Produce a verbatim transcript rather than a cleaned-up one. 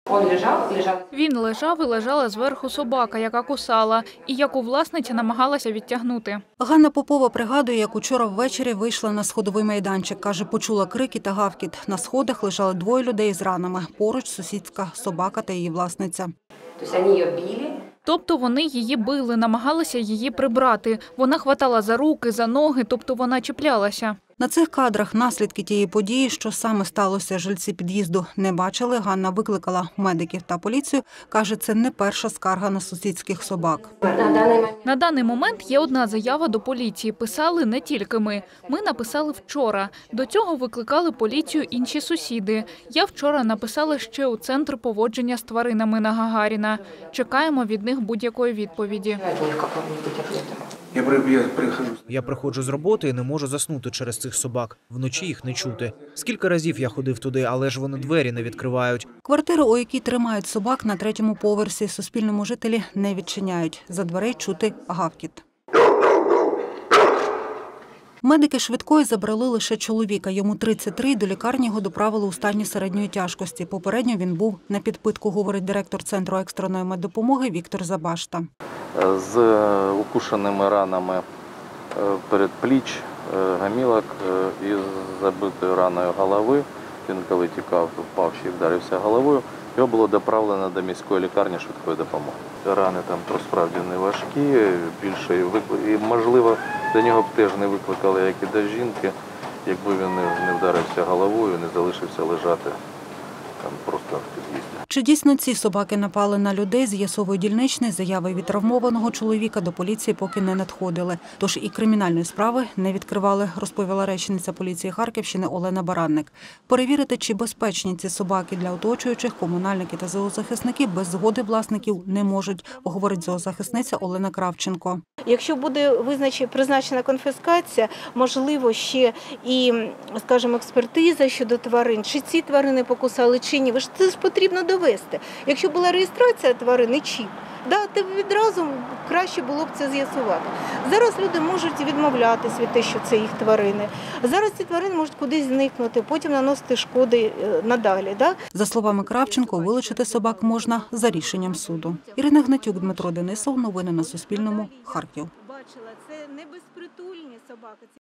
Він лежав і лежала зверху собака, яка кусала, і яку власниця намагалася відтягнути. Ганна Попова пригадує, як учора ввечері вийшла на сходовий майданчик. Каже, почула крики та гавкіт. На сходах лежали двоє людей з ранами. Поруч сусідська собака та її власниця. Тобто вони її били, намагалися її прибрати. Вона хватала за руки, за ноги, тобто вона чіплялася. На цих кадрах наслідки тієї події, що саме сталося, жильці під'їзду не бачили. Ганна викликала медиків та поліцію. Каже, це не перша скарга на сусідських собак. На даний момент є одна заява до поліції. Писали не тільки ми. Ми написали вчора. До цього викликали поліцію інші сусіди. Я вчора написала ще у Центр поводження з тваринами на Гагаріна. Чекаємо від них будь-якої відповіді. Я приходжу. Я приходжу з роботи і не можу заснути через цих собак. Вночі їх не чути. Скільки разів я ходив туди, але ж вони двері не відкривають. Квартиру, у якій тримають собак, на третьому поверсі суспільному жителі не відчиняють. За дверей чути гавкіт. Медики швидкої забрали лише чоловіка. Йому тридцять три, до лікарні його доправили у стані середньої тяжкості. Попередньо він був на підпитку, говорить директор Центру екстреної меддопомоги Віктор Забашта. З укушеними ранами передпліч, гомілок і з забитою раною голови. Він, коли тікав, впав і вдарився головою. Його було доправлено до міської лікарні швидкої допомоги. Рани там справді не важкі, більше і, можливо, до нього б теж не викликали, як і до жінки, якби він не вдарився головою, не залишився лежати там просто в під'їзді. Чи дійсно ці собаки напали на людей, з'ясовує дільничний. Заяви від травмованого чоловіка до поліції поки не надходили. Тож і кримінальної справи не відкривали, розповіла речниця поліції Харківщини Олена Баранник. Перевірити, чи безпечні ці собаки для оточуючих, комунальники та зоозахисники без згоди власників не можуть, говорить зоозахисниця Олена Кравченко. Якщо буде визначена, призначена конфіскація, можливо, ще і, скажімо, експертиза щодо тварин, чи ці тварини покусали, чи ні. Це ж потрібно довести. Якщо була реєстрація тварини, чіп, да, то відразу краще було б це з'ясувати. Зараз люди можуть відмовлятися від те, що це їх тварини. Зараз ці тварини можуть кудись зникнути, потім наносити шкоди надалі. Да? За словами Кравченко, вилучити собак можна за рішенням суду. Ірина Гнатюк, Дмитро Денисов. Новини на Суспільному. Харків. Бачила, це не безпритульні собаки.